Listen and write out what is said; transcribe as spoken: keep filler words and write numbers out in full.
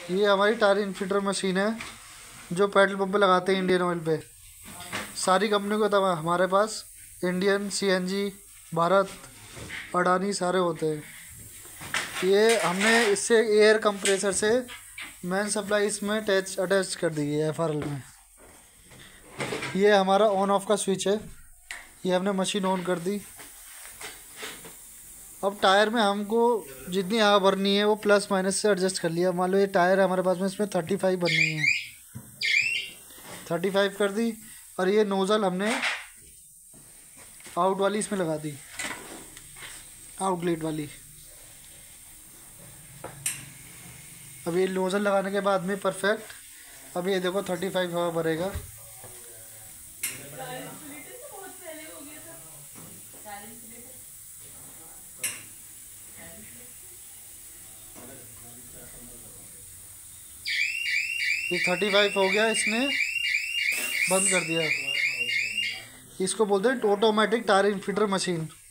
ये हमारी tyre infiltrate machine है जो पेट्रोल पंप पे लगाते हैं इंडियन ऑयल पे। सारी कंपनी को तब हमारे पास इंडियन, सीएनजी, भारत, अडानी सारे होते हैं। ये हमने इससे एयर कंप्रेसर से मेन सप्लाई इसमें अटैच अटैच कर दी है एफ आर एल में। ये हमारा ऑन ऑफ का स्विच है, ये हमने मशीन ऑन कर दी। अब टायर में हमको जितनी हवा भरनी है वो प्लस माइनस से एडजस्ट कर लिया। मान लो ये टायर है हमारे पास में, इसमें थर्टी फाइव भरनी है, थर्टी फाइव कर दी। और ये नोज़ल हमने आउट वाली इसमें लगा दी, आउटलेट वाली। अब ये नोज़ल लगाने के बाद में परफेक्ट, अब ये देखो थर्टी फाइव हवा भरेगा। ये थर्टी फाइव हो गया, इसने बंद कर दिया। इसको बोलते हैं ऑटोमेटिक टायर इनफिल्टर मशीन।